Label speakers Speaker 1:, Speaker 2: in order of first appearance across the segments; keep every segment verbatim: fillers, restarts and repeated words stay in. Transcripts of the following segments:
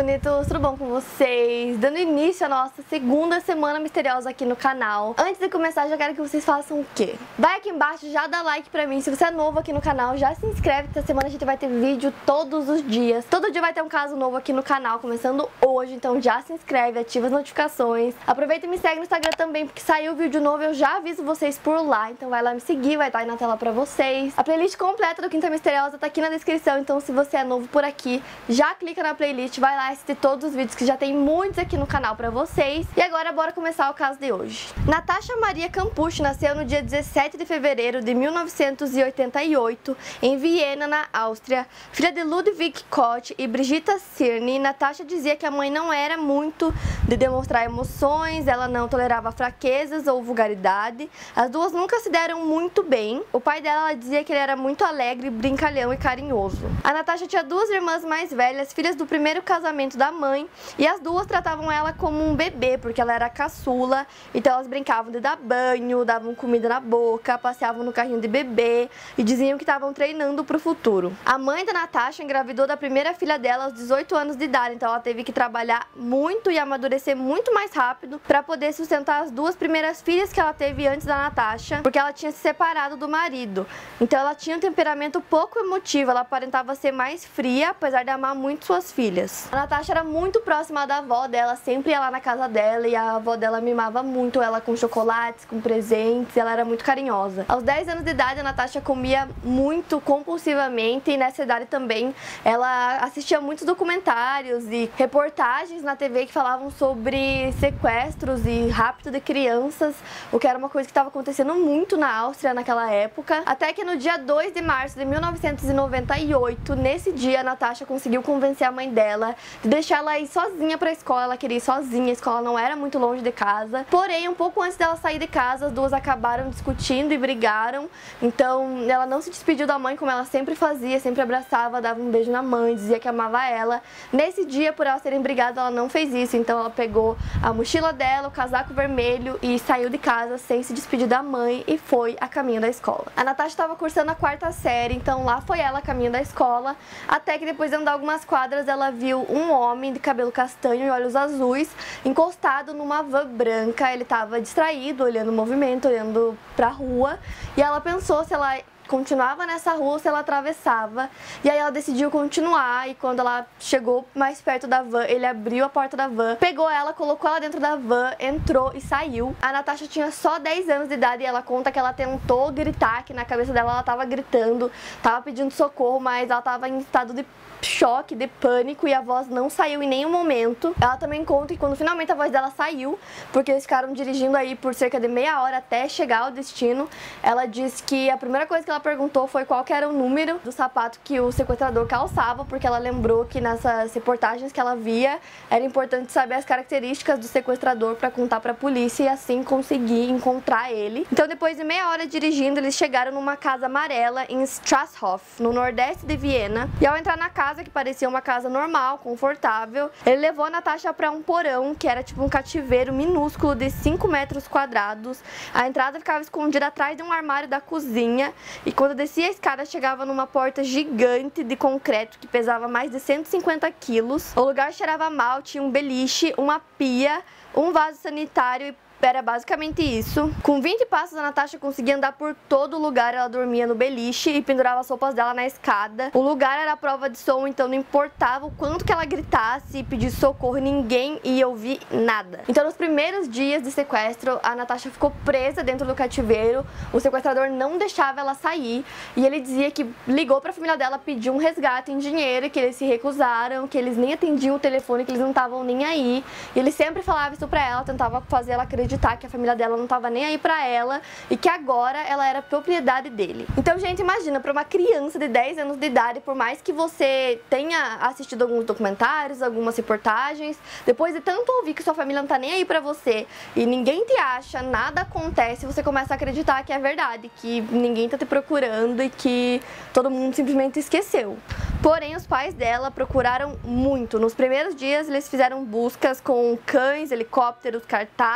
Speaker 1: bonitos, tudo bom com vocês? Dando início à nossa segunda semana misteriosa aqui no canal. Antes de começar, já quero que vocês façam o quê? Vai aqui embaixo, já dá like pra mim. Se você é novo aqui no canal, já se inscreve, que essa semana a gente vai ter vídeo todos os dias. Todo dia vai ter um caso novo aqui no canal, começando hoje, então já se inscreve, ativa as notificações. Aproveita e me segue no Instagram também, porque saiu vídeo novo, eu já aviso vocês por lá. Então vai lá me seguir, vai estar aí na tela pra vocês. A playlist completa do Quinta Misteriosa tá aqui na descrição, então se você é novo por aqui, já clica na playlist, vai lá assistir todos os vídeos que já tem muitos aqui no canal pra vocês. E agora bora começar o caso de hoje. Natasha Maria Campucci nasceu no dia dezessete de fevereiro de mil novecentos e oitenta e oito em Viena, na Áustria. Filha de Ludwig Koch e Brigitta Cirne, Natasha dizia que a mãe não era muito de demonstrar emoções, ela não tolerava fraquezas ou vulgaridade. As duas nunca se deram muito bem. O pai dela, ela dizia que ele era muito alegre, brincalhão e carinhoso. A Natasha tinha duas irmãs mais velhas, filhas do primeiro casamento da mãe, e as duas tratavam ela como um bebê, porque ela era caçula, então elas brincavam de dar banho, davam comida na boca, passeavam no carrinho de bebê e diziam que estavam treinando para o futuro. A mãe da Natasha engravidou da primeira filha dela aos dezoito anos de idade, então ela teve que trabalhar muito e amadurecer muito mais rápido para poder sustentar as duas primeiras filhas que ela teve antes da Natasha, porque ela tinha se separado do marido. Então ela tinha um temperamento pouco emotivo, ela aparentava ser mais fria, apesar de amar muito suas filhas. A Natasha era muito próxima da avó dela, sempre ia lá na casa dela e a avó dela mimava muito ela com chocolates, com presentes, ela era muito carinhosa. Aos dez anos de idade, a Natasha comia muito compulsivamente e nessa idade também ela assistia muitos documentários e reportagens na T V que falavam sobre sequestros e rapto de crianças, o que era uma coisa que estava acontecendo muito na Áustria naquela época. Até que no dia dois de março de mil novecentos e noventa e oito, nesse dia, a Natasha conseguiu convencer a mãe dela de deixar ela ir sozinha pra escola. Ela queria ir sozinha, a escola não era muito longe de casa. Porém, um pouco antes dela sair de casa, as duas acabaram discutindo e brigaram. Então, ela não se despediu da mãe como ela sempre fazia, sempre abraçava, dava um beijo na mãe, dizia que amava ela. Nesse dia, por elas terem brigado, ela não fez isso. Então, ela pegou a mochila dela, o casaco vermelho e saiu de casa sem se despedir da mãe e foi a caminho da escola. A Natasha estava cursando a quarta série, então lá foi ela a caminho da escola, até que depois de andar algumas quadras, ela viu um homem de cabelo castanho e olhos azuis encostado numa van branca. Ele estava distraído, olhando o movimento, olhando pra rua, e ela pensou se ela continuava nessa rua ou se ela atravessava, e aí ela decidiu continuar. E quando ela chegou mais perto da van, ele abriu a porta da van, pegou ela, colocou ela dentro da van, entrou e saiu. A Natasha tinha só dez anos de idade e ela conta que ela tentou gritar, que na cabeça dela ela tava gritando, tava pedindo socorro, mas ela tava em estado de choque, de pânico, e a voz não saiu em nenhum momento. Ela também conta que quando finalmente a voz dela saiu, porque eles ficaram dirigindo aí por cerca de meia hora até chegar ao destino, ela disse que a primeira coisa que ela perguntou foi qual que era o número do sapato que o sequestrador calçava, porque ela lembrou que nessas reportagens que ela via, era importante saber as características do sequestrador para contar para a polícia e assim conseguir encontrar ele. Então, depois de meia hora dirigindo, eles chegaram numa casa amarela em Strasshof, no nordeste de Viena, e ao entrar na casa, que parecia uma casa normal, confortável, ele levou a Natasha para um porão, que era tipo um cativeiro minúsculo de cinco metros quadrados. A entrada ficava escondida atrás de um armário da cozinha, e quando descia a escada chegava numa porta gigante de concreto que pesava mais de cento e cinquenta quilos. O lugar cheirava mal, tinha um beliche, uma pia, um vaso sanitário e era basicamente isso. Com vinte passos, a Natasha conseguia andar por todo lugar. Ela dormia no beliche e pendurava as roupas dela na escada. O lugar era a prova de som, então não importava o quanto que ela gritasse e pedisse socorro, ninguém ia ouvir nada. Então, nos primeiros dias de sequestro, a Natasha ficou presa dentro do cativeiro. O sequestrador não deixava ela sair e ele dizia que ligou para a família dela, pediu um resgate em dinheiro, que eles se recusaram, que eles nem atendiam o telefone, que eles não estavam nem aí. E ele sempre falava isso pra ela, tentava fazer ela acreditar que a família dela não tava nem aí pra ela e que agora ela era propriedade dele. Então, gente, imagina, pra uma criança de dez anos de idade, por mais que você tenha assistido alguns documentários, algumas reportagens, depois de tanto ouvir que sua família não tá nem aí pra você e ninguém te acha, nada acontece, você começa a acreditar que é verdade, que ninguém tá te procurando e que todo mundo simplesmente esqueceu. Porém, os pais dela procuraram muito. Nos primeiros dias, eles fizeram buscas com cães, helicópteros, cartazes, foram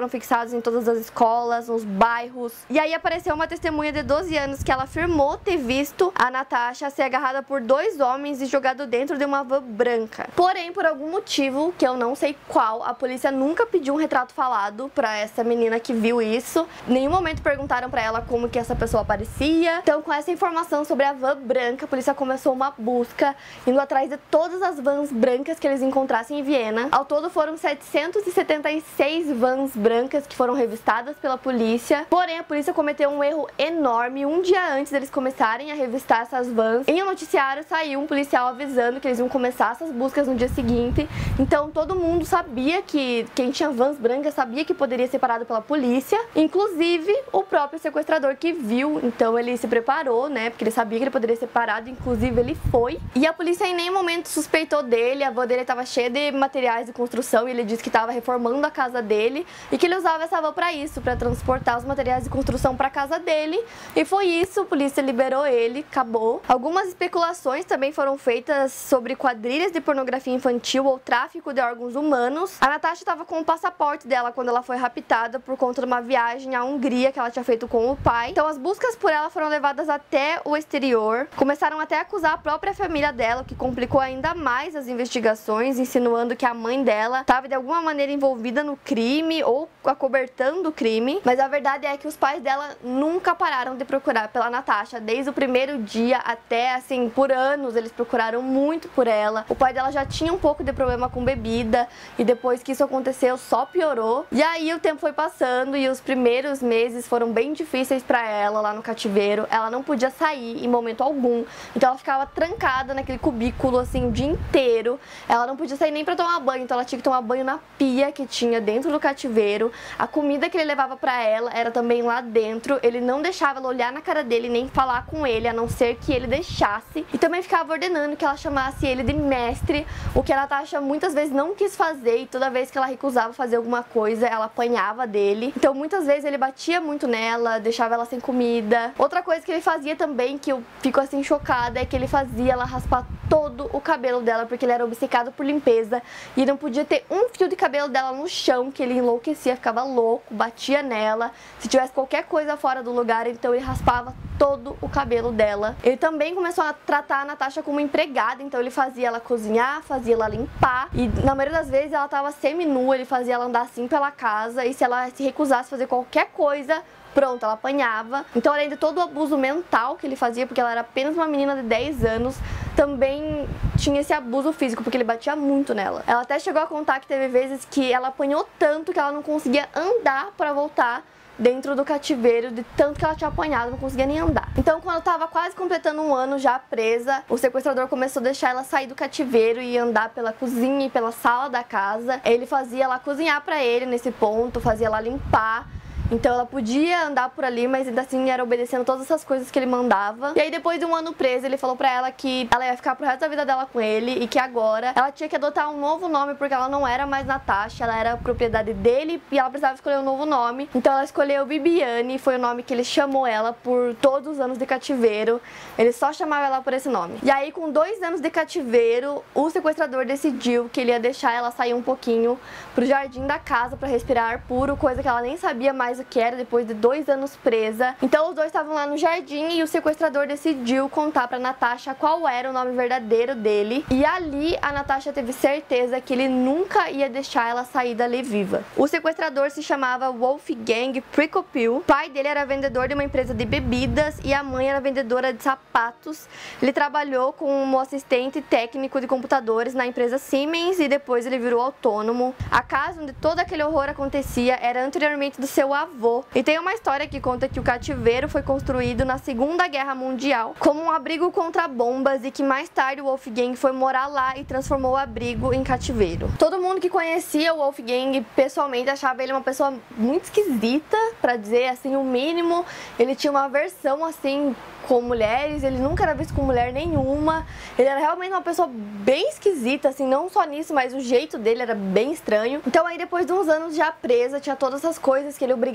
Speaker 1: foram fixados em todas as escolas, nos bairros. E aí apareceu uma testemunha de doze anos que ela afirmou ter visto a Natasha ser agarrada por dois homens e jogado dentro de uma van branca. Porém, por algum motivo, que eu não sei qual, a polícia nunca pediu um retrato falado pra essa menina que viu isso. Em nenhum momento perguntaram pra ela como que essa pessoa aparecia. Então, com essa informação sobre a van branca, a polícia começou uma busca, indo atrás de todas as vans brancas que eles encontrassem em Viena. Ao todo foram setecentas e setenta e seis vans brancas que foram revistadas pela polícia. Porém, a polícia cometeu um erro enorme. Um dia antes deles começarem a revistar essas vans, em um noticiário saiu um policial avisando que eles iam começar essas buscas no dia seguinte. Então todo mundo sabia que quem tinha vans brancas sabia que poderia ser parado pela polícia, inclusive o próprio sequestrador que viu. Então ele se preparou, né, porque ele sabia que ele poderia ser parado, inclusive ele foi. E a polícia em nenhum momento suspeitou dele. A van dele estava cheia de materiais de construção e ele disse que estava reformando a casa dele e que ele usava essa van para isso, para transportar os materiais de construção para casa dele. E foi isso, a polícia liberou ele, acabou. Algumas especulações também foram feitas sobre quadrilhas de pornografia infantil ou tráfico de órgãos humanos. A Natasha estava com o passaporte dela quando ela foi raptada por conta de uma viagem à Hungria que ela tinha feito com o pai. Então as buscas por ela foram levadas até o exterior. Começaram até a acusar a própria família dela, o que complicou ainda mais as investigações, insinuando que a mãe dela estava de alguma maneira envolvida no crime ou acobertando o crime. Mas a verdade é que os pais dela nunca pararam de procurar pela Natasha, desde o primeiro dia até, assim, por anos eles procuraram muito por ela. O pai dela já tinha um pouco de problema com bebida e depois que isso aconteceu só piorou. E aí o tempo foi passando e os primeiros meses foram bem difíceis pra ela lá no cativeiro. Ela não podia sair em momento algum, então ela ficava trancada naquele cubículo assim o dia inteiro. Ela não podia sair nem pra tomar banho, então ela tinha que tomar banho na pia que tinha dentro do cativeiro. A comida que ele levava pra ela era também lá dentro. Ele não deixava ela olhar na cara dele nem falar com ele, a não ser que ele deixasse. E também ficava ordenando que ela chamasse ele de mestre, o que a Natasha muitas vezes não quis fazer, e toda vez que ela recusava fazer alguma coisa, ela apanhava dele. Então muitas vezes ele batia muito nela, deixava ela sem comida. Outra coisa que ele fazia também, que eu fico assim chocada, é que ele fazia ela raspar todo o cabelo dela, porque ele era obcecado por limpeza e não podia ter um fio de cabelo dela no chão, que ele enlouquecia, ficava louco, batia nela. Se tivesse qualquer coisa fora do lugar, então ele raspava todo o cabelo dela. Ele também começou a tratar a Natasha como empregada, então ele fazia ela cozinhar, fazia ela limpar, e na maioria das vezes ela tava semi-nua, ele fazia ela andar assim pela casa, e se ela se recusasse a fazer qualquer coisa, pronto, ela apanhava. Então, além de todo o abuso mental que ele fazia, porque ela era apenas uma menina de dez anos, também tinha esse abuso físico, porque ele batia muito nela. Ela até chegou a contar que teve vezes que ela apanhou tanto que ela não conseguia andar para voltar dentro do cativeiro, de tanto que ela tinha apanhado, não conseguia nem andar. Então, quando eu tava quase completando um ano já presa, o sequestrador começou a deixar ela sair do cativeiro e andar pela cozinha e pela sala da casa. Ele fazia ela cozinhar pra ele nesse ponto, fazia ela limpar. Então ela podia andar por ali, mas ainda assim era obedecendo todas essas coisas que ele mandava. E aí depois de um ano presa, ele falou pra ela que ela ia ficar pro resto da vida dela com ele e que agora ela tinha que adotar um novo nome, porque ela não era mais Natasha, ela era propriedade dele e ela precisava escolher um novo nome. Então ela escolheu Bibiane, foi o nome que ele chamou ela por todos os anos de cativeiro. Ele só chamava ela por esse nome. E aí, com dois anos de cativeiro, o sequestrador decidiu que ele ia deixar ela sair um pouquinho pro jardim da casa pra respirar ar puro, coisa que ela nem sabia mais o que era depois de dois anos presa. Então os dois estavam lá no jardim e o sequestrador decidiu contar pra Natasha qual era o nome verdadeiro dele. E ali a Natasha teve certeza que ele nunca ia deixar ela sair dali viva. O sequestrador se chamava Wolfgang Prokopil. O pai dele era vendedor de uma empresa de bebidas e a mãe era vendedora de sapatos. Ele trabalhou como assistente técnico de computadores na empresa Siemens e depois ele virou autônomo. A casa onde todo aquele horror acontecia era anteriormente do seu avô. E tem uma história que conta que o cativeiro foi construído na Segunda Guerra Mundial como um abrigo contra bombas e que mais tarde o Wolfgang foi morar lá e transformou o abrigo em cativeiro. Todo mundo que conhecia o Wolfgang pessoalmente achava ele uma pessoa muito esquisita, pra dizer assim o mínimo. Ele tinha uma aversão assim com mulheres, ele nunca era visto com mulher nenhuma. Ele era realmente uma pessoa bem esquisita, assim, não só nisso, mas o jeito dele era bem estranho. Então aí depois de uns anos já presa, tinha todas essas coisas que ele obrigava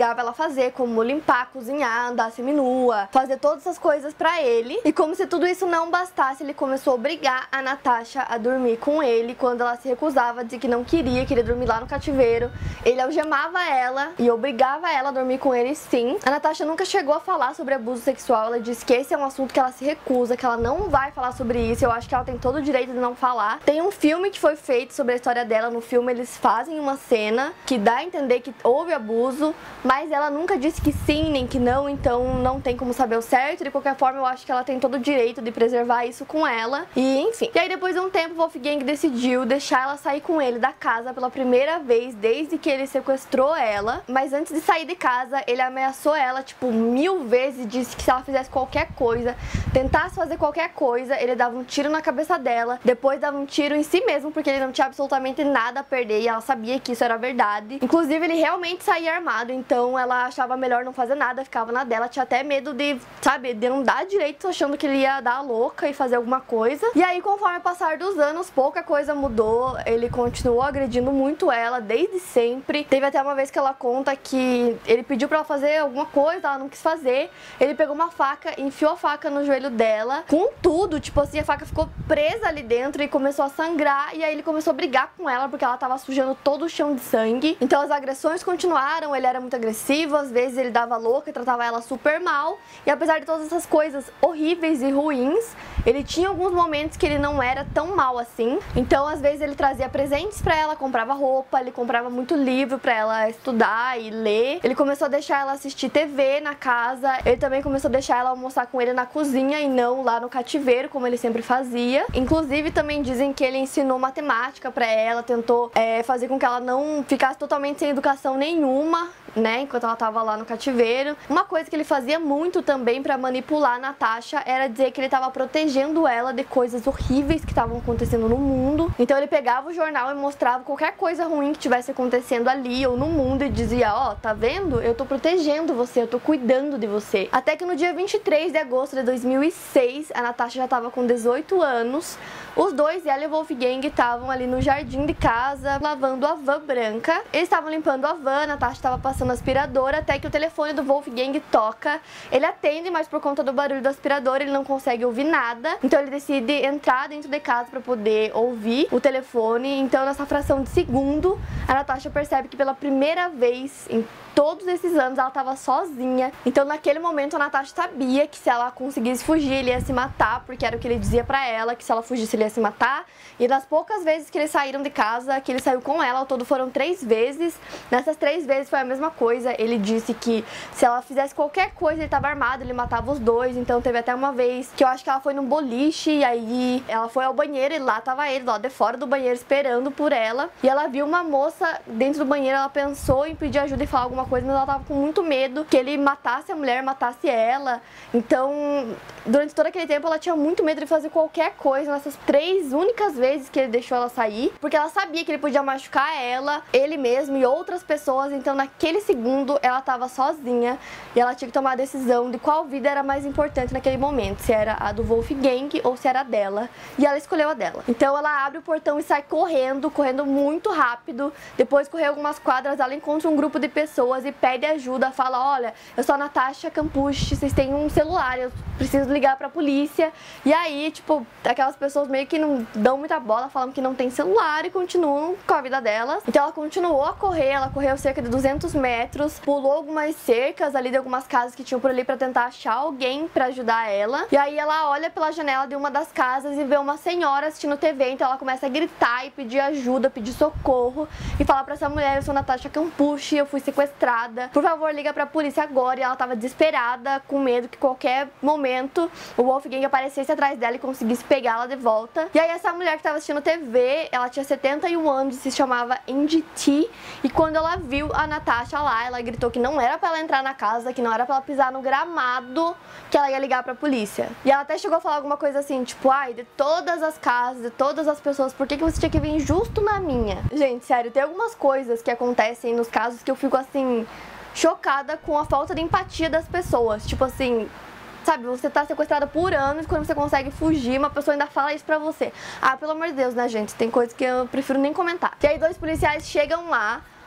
Speaker 1: obrigava ela a fazer, como limpar, cozinhar, andar seminua, fazer todas essas coisas pra ele. E como se tudo isso não bastasse, ele começou a obrigar a Natasha a dormir com ele quando ela se recusava, dizia que não queria, queria dormir lá no cativeiro. Ele algemava ela e obrigava ela a dormir com ele, sim. A Natasha nunca chegou a falar sobre abuso sexual, ela disse que esse é um assunto que ela se recusa, que ela não vai falar sobre isso. Eu acho que ela tem todo o direito de não falar. Tem um filme que foi feito sobre a história dela. No filme eles fazem uma cena que dá a entender que houve abuso, mas ela nunca disse que sim nem que não, então não tem como saber o certo. De qualquer forma, eu acho que ela tem todo o direito de preservar isso com ela. E enfim. E aí depois de um tempo, o Wolfgang decidiu deixar ela sair com ele da casa pela primeira vez desde que ele sequestrou ela. Mas antes de sair de casa, ele ameaçou ela tipo mil vezes, disse que se ela fizesse qualquer coisa, tentasse fazer qualquer coisa, ele dava um tiro na cabeça dela, depois dava um tiro em si mesmo, porque ele não tinha absolutamente nada a perder e ela sabia que isso era verdade. Inclusive, ele realmente saía armado, então ela achava melhor não fazer nada, ficava na dela, tinha até medo de, sabe, de não dar direito, achando que ele ia dar a louca e fazer alguma coisa. E aí, conforme o passar dos anos, pouca coisa mudou, ele continuou agredindo muito ela desde sempre. Teve até uma vez que ela conta que ele pediu pra ela fazer alguma coisa, ela não quis fazer, ele pegou uma faca, enfiou a faca no joelho dela, com tudo, tipo assim, a faca ficou presa ali dentro e começou a sangrar, e aí ele começou a brigar com ela porque ela tava sujando todo o chão de sangue. Então as agressões continuaram, ele era muito agressivo, às vezes ele dava louca e tratava ela super mal, e apesar de todas essas coisas horríveis e ruins, ele tinha alguns momentos que ele não era tão mal assim. Então às vezes ele trazia presentes pra ela, comprava roupa, ele comprava muito livro pra ela estudar e ler, ele começou a deixar ela assistir T V na casa, ele também começou a deixar ela almoçar com ele na cozinha e não lá no cativeiro, como ele sempre fazia. Inclusive, também dizem que ele ensinou matemática pra ela, tentou é, fazer com que ela não ficasse totalmente sem educação nenhuma, né, enquanto ela tava lá no cativeiro. Uma coisa que ele fazia muito também pra manipular a Natasha era dizer que ele tava protegendo ela de coisas horríveis que estavam acontecendo no mundo. Então ele pegava o jornal e mostrava qualquer coisa ruim que tivesse acontecendo ali ou no mundo e dizia, ó, oh, tá vendo? Eu tô protegendo você, eu tô cuidando de você. Até que no dia vinte e três de agosto de dois mil e seis, a Natasha já tava com dezoito anos. Os dois, ela e o Wolfgang, estavam ali no jardim de casa, lavando a van branca. Eles estavam limpando a van, a Natasha estava passando aspiradora, até que o telefone do Wolfgang toca. Ele atende, mas por conta do barulho do aspirador, ele não consegue ouvir nada. Então ele decide entrar dentro de casa para poder ouvir o telefone. Então, nessa fração de segundo, a Natasha percebe que pela primeira vez em todos esses anos ela estava sozinha. Então naquele momento a Natasha sabia que se ela conseguisse fugir, ele ia se matar, porque era o que ele dizia pra ela, que se ela fugisse ele ia se matar. E das poucas vezes que eles saíram de casa, que ele saiu com ela, ao todo foram três vezes. Nessas três vezes foi a mesma coisa. Ele disse que se ela fizesse qualquer coisa, ele estava armado, ele matava os dois. Então teve até uma vez que eu acho que ela foi num boliche, e aí ela foi ao banheiro e lá tava ele, lá de fora do banheiro, esperando por ela. E ela viu uma moça dentro do banheiro, ela pensou em pedir ajuda e falar alguma coisa, mas ela tava com muito medo que ele matasse a mulher, matasse ela. Então, durante todo aquele tempo, ela tinha muito medo de fazer qualquer coisa nessas três únicas vezes que ele deixou ela sair, porque ela sabia que ele podia machucar ela, ele mesmo e outras pessoas. Então, naquele segundo, ela tava sozinha e ela tinha que tomar a decisão de qual vida era mais importante naquele momento, se era a do Wolfgang ou se era a dela. E ela escolheu a dela. Então, ela abre o portão e sai correndo, correndo muito rápido. Depois de correr algumas quadras, ela encontra um grupo de pessoas e pede ajuda, fala, olha, eu sou a Natasha Campucci, vocês têm um celular, eu preciso ligar pra polícia. E aí, tipo, aquelas pessoas meio que não dão muita bola, falam que não tem celular e continuam com a vida delas. Então ela continuou a correr, ela correu cerca de duzentos metros, pulou algumas cercas ali de algumas casas que tinham por ali pra tentar achar alguém pra ajudar ela. E aí ela olha pela janela de uma das casas e vê uma senhora assistindo T V, então ela começa a gritar e pedir ajuda, pedir socorro e falar pra essa mulher, eu sou a Natasha Campucci, eu fui sequestrada, por favor liga pra polícia agora. E ela tava desesperada, com medo que qualquer momento o Wolfgang aparecesse atrás dela e conseguisse pegá-la de volta. E aí essa mulher que tava assistindo T V, ela tinha setenta e um anos e se chamava Andy T, e quando ela viu a Natasha lá, ela gritou que não era pra ela entrar na casa, que não era pra ela pisar no gramado, que ela ia ligar pra polícia. E ela até chegou a falar alguma coisa assim, tipo, ai, de todas as casas, de todas as pessoas, por que que você tinha que vir justo na minha? Gente, sério, tem algumas coisas que acontecem nos casos que eu fico assim, chocada com a falta de empatia das pessoas. Tipo assim, sabe, você tá sequestrada por anos, quando você consegue fugir, uma pessoa ainda fala isso pra você. Ah, pelo amor de Deus, né, gente? Tem coisas que eu prefiro nem comentar. E aí dois policiais chegam lá,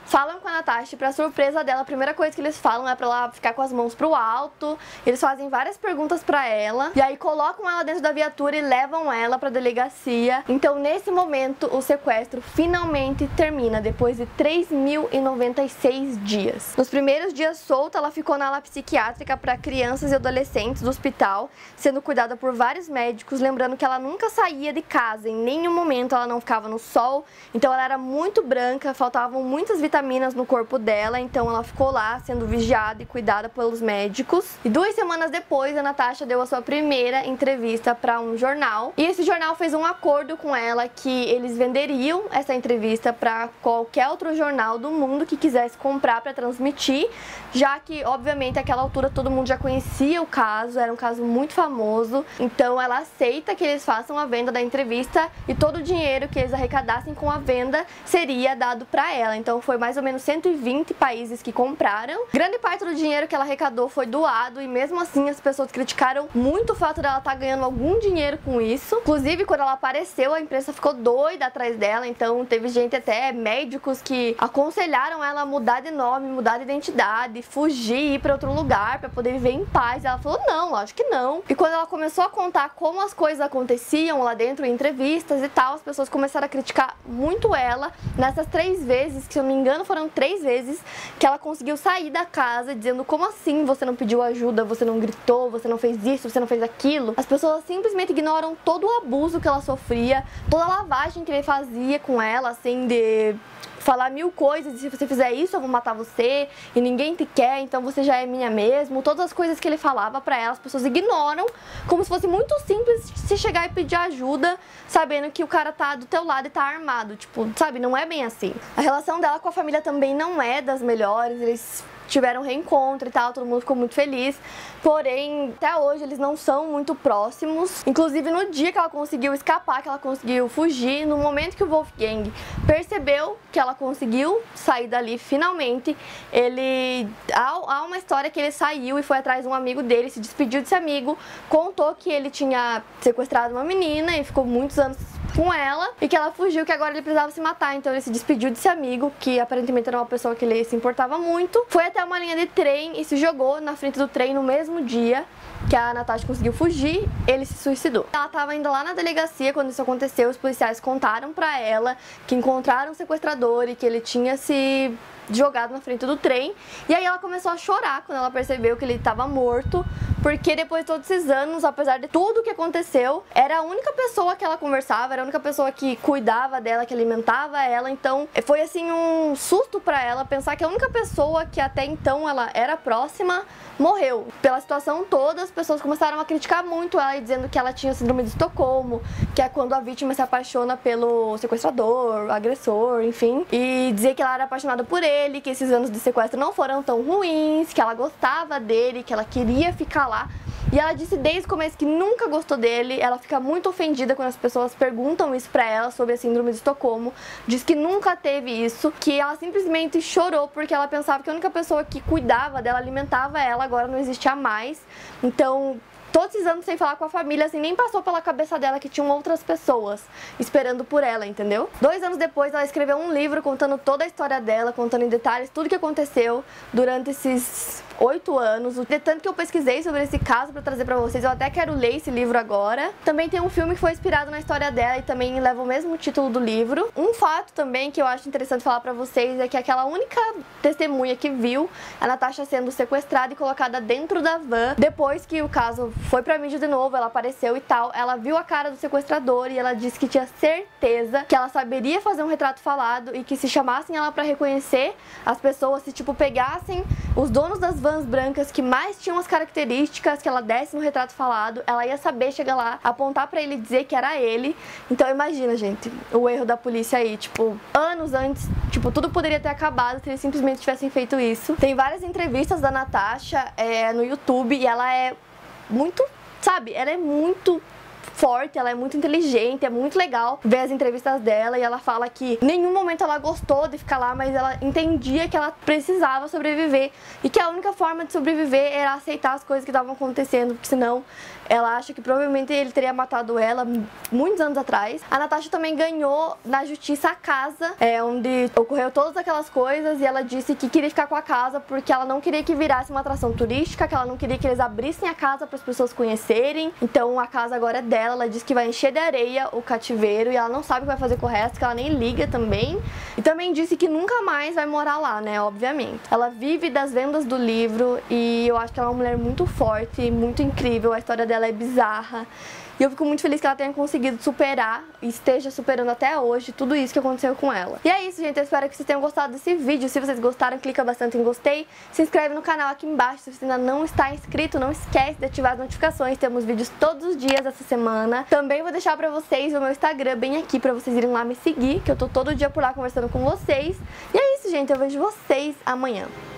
Speaker 1: falam com a Natasha e, pra surpresa dela, a primeira coisa que eles falam é pra ela ficar com as mãos pro alto. Eles fazem várias perguntas pra ela e aí colocam ela dentro da viatura e levam ela pra delegacia. Então, nesse momento, o sequestro finalmente termina, depois de três mil e noventa e seis dias. Nos primeiros dias solta, ela ficou na ala psiquiátrica para crianças e adolescentes do hospital, sendo cuidada por vários médicos, lembrando que ela nunca saía de casa, em nenhum momento ela não ficava no sol, então ela era muito branca, faltavam muitas vitaminas no corpo dela, então ela ficou lá sendo vigiada e cuidada pelos médicos. E duas semanas depois, a Natasha deu a sua primeira entrevista para um jornal, e esse jornal fez um acordo com ela que eles venderiam essa entrevista para qualquer outro jornal do mundo que quisesse comprar para transmitir, já que, obviamente, àquela altura todo mundo já conhecia o caso, era um caso muito famoso, então ela aceita que eles façam a venda da entrevista e todo o dinheiro que eles arrecadassem com a venda seria dado para ela. Então foi mais ou menos cento e vinte países que compraram. Grande parte do dinheiro que ela arrecadou foi doado e mesmo assim as pessoas criticaram muito o fato dela estar ganhando algum dinheiro com isso. Inclusive, quando ela apareceu, a imprensa ficou doida atrás dela, então teve gente, até médicos, que aconselharam ela a mudar de nome, mudar de identidade, fugir, ir para outro lugar para poder viver em paz. Ela falou não, lógico que não. E quando ela começou a contar como as coisas aconteciam lá dentro, em entrevistas e tal, as pessoas começaram a criticar muito ela. Nessas três vezes, que se eu não me engano foram três vezes, que ela conseguiu sair da casa dizendo como assim você não pediu ajuda, você não gritou, você não fez isso, você não fez aquilo. As pessoas simplesmente ignoram todo o abuso que ela sofria, toda a lavagem que ele fazia com ela, assim, de falar mil coisas, e se você fizer isso eu vou matar você, e ninguém te quer, então você já é minha mesmo. Todas as coisas que ele falava pra ela, as pessoas ignoram, como se fosse muito simples se chegar e pedir ajuda, sabendo que o cara tá do teu lado e tá armado, tipo, sabe, não é bem assim. A relação dela com a família também não é das melhores, eles tiveram um reencontro e tal, todo mundo ficou muito feliz, porém, até hoje eles não são muito próximos. Inclusive, no dia que ela conseguiu escapar, que ela conseguiu fugir, no momento que o Wolfgang percebeu que ela conseguiu sair dali finalmente, ele... Há, há uma história que ele saiu e foi atrás de um amigo dele, se despediu desse amigo, contou que ele tinha sequestrado uma menina e ficou muitos anos com ela, e que ela fugiu, que agora ele precisava se matar, então ele se despediu desse amigo, que aparentemente era uma pessoa que ele se importava muito, foi até uma linha de trem e se jogou na frente do trem no mesmo dia que a Natasha conseguiu fugir, ele se suicidou. Ela estava indo lá na delegacia quando isso aconteceu, os policiais contaram pra ela que encontraram o sequestrador e que ele tinha se jogado na frente do trem, e aí ela começou a chorar quando ela percebeu que ele estava morto, porque depois de todos esses anos, apesar de tudo que aconteceu, era a única pessoa que ela conversava, era a única pessoa que cuidava dela, que alimentava ela, então foi assim um susto pra ela pensar que a única pessoa que até então ela era próxima morreu. Pela situação toda, as pessoas começaram a criticar muito ela, dizendo que ela tinha síndrome de Estocolmo, que é quando a vítima se apaixona pelo sequestrador, agressor, enfim, e dizer que ela era apaixonada por ele, que esses anos de sequestro não foram tão ruins, que ela gostava dele, que ela queria ficar lá. E ela disse desde o começo que nunca gostou dele, ela fica muito ofendida quando as pessoas perguntam isso pra ela sobre a síndrome de Estocolmo, diz que nunca teve isso, que ela simplesmente chorou porque ela pensava que a única pessoa que cuidava dela, alimentava ela, agora não existia mais. Então, todos esses anos sem falar com a família, assim, nem passou pela cabeça dela que tinham outras pessoas esperando por ela, entendeu? Dois anos depois, ela escreveu um livro contando toda a história dela, contando em detalhes tudo que aconteceu durante esses oito anos. De tanto que eu pesquisei sobre esse caso pra trazer pra vocês, eu até quero ler esse livro agora. Também tem um filme que foi inspirado na história dela e também leva o mesmo título do livro. Um fato também que eu acho interessante falar pra vocês é que aquela única testemunha que viu a Natasha sendo sequestrada e colocada dentro da van, depois que o caso foi pra mídia de novo, ela apareceu e tal, ela viu a cara do sequestrador e ela disse que tinha certeza que ela saberia fazer um retrato falado e que se chamassem ela pra reconhecer as pessoas, se tipo pegassem os donos das vans brancas que mais tinham as características que ela desse no retrato falado, ela ia saber chegar lá, apontar pra ele e dizer que era ele. Então imagina, gente, o erro da polícia aí, tipo, anos antes, tipo, tudo poderia ter acabado se eles simplesmente tivessem feito isso. Tem várias entrevistas da Natasha é, no YouTube e ela é muito, sabe, ela é muito forte, ela é muito inteligente, é muito legal ver as entrevistas dela, e ela fala que em nenhum momento ela gostou de ficar lá, mas ela entendia que ela precisava sobreviver e que a única forma de sobreviver era aceitar as coisas que estavam acontecendo, porque senão ela acha que provavelmente ele teria matado ela muitos anos atrás. A Natasha também ganhou na justiça a casa, é, onde ocorreu todas aquelas coisas, e ela disse que queria ficar com a casa porque ela não queria que virasse uma atração turística, que ela não queria que eles abrissem a casa para as pessoas conhecerem. Então a casa agora é dela, ela disse que vai encher de areia o cativeiro e ela não sabe o que vai fazer com o resto, que ela nem liga também. E também disse que nunca mais vai morar lá, né, obviamente. Ela vive das vendas do livro e eu acho que ela é uma mulher muito forte, muito incrível, a história dela é bizarra. E eu fico muito feliz que ela tenha conseguido superar e esteja superando até hoje tudo isso que aconteceu com ela. E é isso, gente. Eu espero que vocês tenham gostado desse vídeo. Se vocês gostaram, clica bastante em gostei. Se inscreve no canal aqui embaixo. Se você ainda não está inscrito, não esquece de ativar as notificações. Temos vídeos todos os dias essa semana. Também vou deixar pra vocês o meu Instagram bem aqui pra vocês irem lá me seguir, que eu tô todo dia por lá conversando com vocês. E é isso, gente. Eu vejo vocês amanhã.